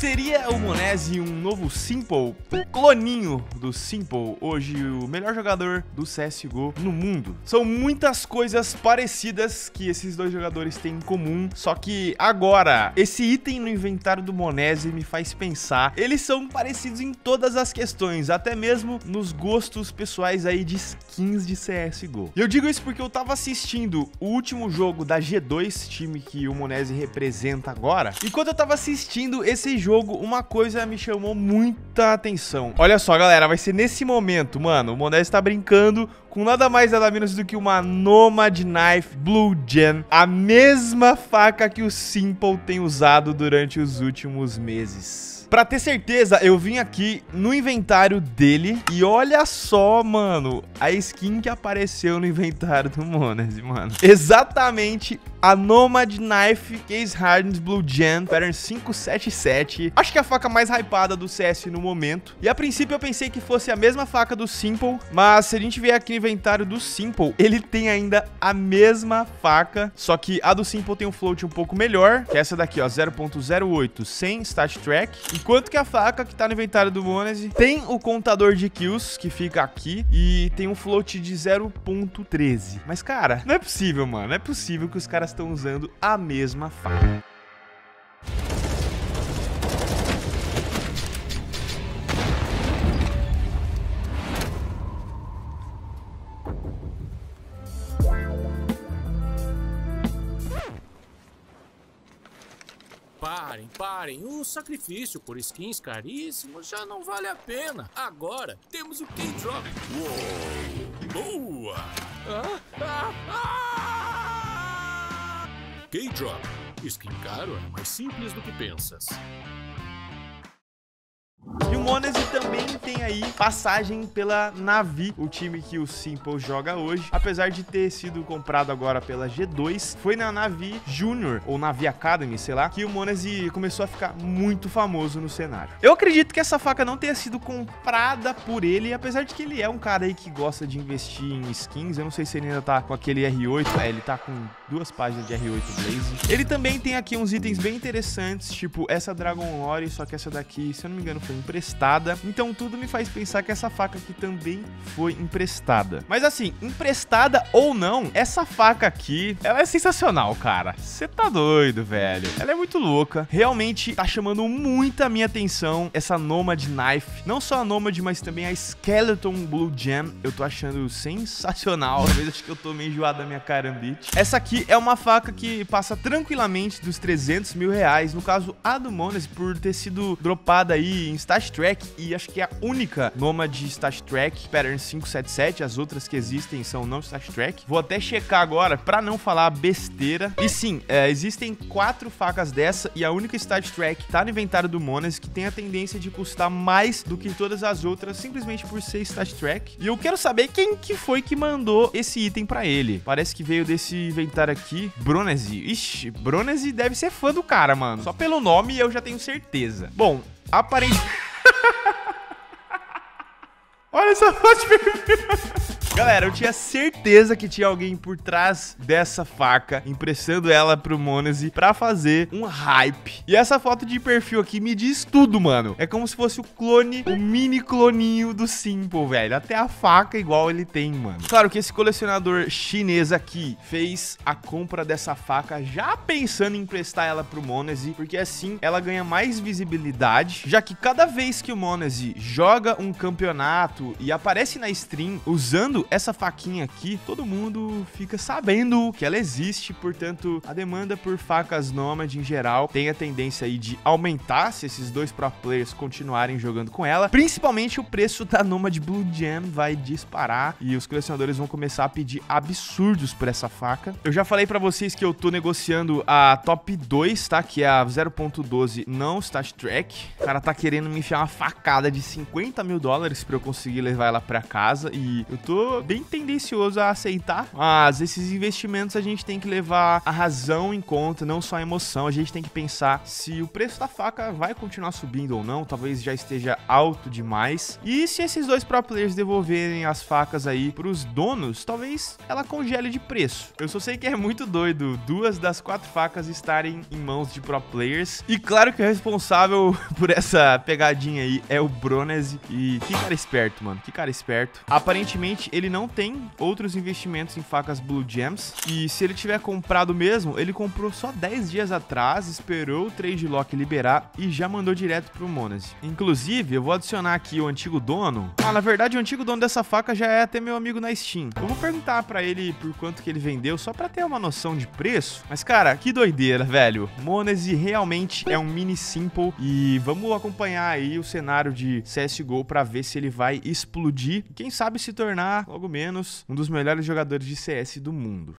Seria o Monese um novo Simple? Um cloninho do Simple, hoje o melhor jogador do CSGO no mundo. São muitas coisas parecidas que esses dois jogadores têm em comum, só que agora, esse item no inventário do Monese me faz pensar, eles são parecidos em todas as questões, até mesmo nos gostos pessoais aí de skins de CSGO. E eu digo isso porque eu tava assistindo o último jogo da G2, time que o Monese representa agora, e quando eu tava assistindo esse jogo, uma coisa me chamou muita atenção. Olha só, galera, vai ser nesse momento, mano, o Monese tá brincando com nada mais nada menos do que uma Nomad Knife Blue Gem, a mesma faca que o Simple tem usado durante os últimos meses. Pra ter certeza, eu vim aqui no inventário dele e olha só, mano, a skin que apareceu no inventário do Monese, mano. Exatamente a Nomad Knife Case Hardened Blue Gem Pattern 577. Acho que é a faca mais hypada do CS no momento. E a princípio eu pensei que fosse a mesma faca do Simple, mas se a gente vier aqui no inventário do Simple, ele tem ainda a mesma faca, só que a do Simple tem um float um pouco melhor, que é essa daqui, ó, 0.08, sem stat track. Enquanto que a faca que tá no inventário do Monese tem o contador de kills, que fica aqui, e tem um float de 0.13. Mas, cara, não é possível, mano. Não é possível que os caras estão usando a mesma faca. Parem, o sacrifício por skins caríssimos já não vale a pena. Agora temos o K-Drop. Boa! K-Drop. Skin caro é mais simples do que pensas. E o Monese também tem aí passagem pela Navi, o time que o Simple joga hoje. Apesar de ter sido comprado agora pela G2, foi na Navi Junior, ou Navi Academy, sei lá, que o Monese começou a ficar muito famoso no cenário. Eu acredito que essa faca não tenha sido comprada por ele, apesar de que ele é um cara aí que gosta de investir em skins. Eu não sei se ele ainda tá com aquele R8, ele tá com 2 páginas de R8 Blaze. Ele também tem aqui uns itens bem interessantes, tipo essa Dragon Lore, só que essa daqui, se eu não me engano, foi emprestada. Então tudo me faz pensar que essa faca aqui também foi emprestada. Mas assim, emprestada ou não, essa faca aqui, ela é sensacional, cara. Você tá doido, velho. Ela é muito louca. Realmente tá chamando muita minha atenção essa Nomad Knife. Não só a Nomad, mas também a Skeleton Blue Gem. Eu tô achando sensacional. Talvez acho que eu tô meio enjoado da minha carambite. Essa aqui é uma faca que passa tranquilamente dos 300 mil reais. No caso, a do Monese, por ter sido dropada aí em Stat Track, e acho que é a única Nomad Stat Track Pattern 577, as outras que existem são não Stat Track. Vou até checar agora pra não falar besteira. E sim, existem 4 facas dessa e a única Stat Track tá no inventário do Monese, que tem a tendência de custar mais do que todas as outras, simplesmente por ser Stat Track. E eu quero saber quem que foi que mandou esse item pra ele. Parece que veio desse inventário aqui, Bronese. Ixi, Bronese deve ser fã do cara, mano. Só pelo nome eu já tenho certeza. Bom, aparentemente... Olha essa foto de perfil. Galera, eu tinha certeza que tinha alguém por trás dessa faca, emprestando ela pro Monese pra fazer um hype. E essa foto de perfil aqui me diz tudo, mano. É como se fosse o clone, o mini cloninho do Simple, velho. Até a faca igual ele tem, mano. Claro que esse colecionador chinês aqui fez a compra dessa faca já pensando em emprestar ela pro Monese, porque assim ela ganha mais visibilidade, já que cada vez que o Monese joga um campeonato e aparece na stream usando essa faquinha aqui, todo mundo fica sabendo que ela existe. Portanto, a demanda por facas Nomad em geral tem a tendência aí de aumentar se esses dois pro players continuarem jogando com ela. Principalmente o preço da Nomad Blue Gem vai disparar e os colecionadores vão começar a pedir absurdos por essa faca. Eu já falei pra vocês que eu tô negociando a top 2, tá? Que é a 0.12 não Stat Track. O cara tá querendo me enfiar uma facada de 50 mil dólares pra eu conseguir levar ela pra casa e eu tô tô bem tendencioso a aceitar, mas esses investimentos a gente tem que levar a razão em conta, não só a emoção. A gente tem que pensar se o preço da faca vai continuar subindo ou não, talvez já esteja alto demais. E se esses dois pro players devolverem as facas aí pros donos, talvez ela congele de preço. Eu só sei que é muito doido 2 das 4 facas estarem em mãos de pro players. E claro que o responsável por essa pegadinha aí é o Broneze. E que cara esperto, mano, que cara esperto. Aparentemente ele não tem outros investimentos em facas Blue Gems. E se ele tiver comprado mesmo, ele comprou só 10 dias atrás, esperou o trade lock liberar e já mandou direto pro Monese. Inclusive, eu vou adicionar aqui o antigo dono. Na verdade, o antigo dono dessa faca já é até meu amigo na Steam. Eu vou perguntar pra ele por quanto que ele vendeu, só pra ter uma noção de preço. Mas, cara, que doideira, velho. Monese realmente é um mini simple e vamos acompanhar aí o cenário de CSGO pra ver se ele vai explodir. Quem sabe se tornar, logo menos, um dos melhores jogadores de CS do mundo.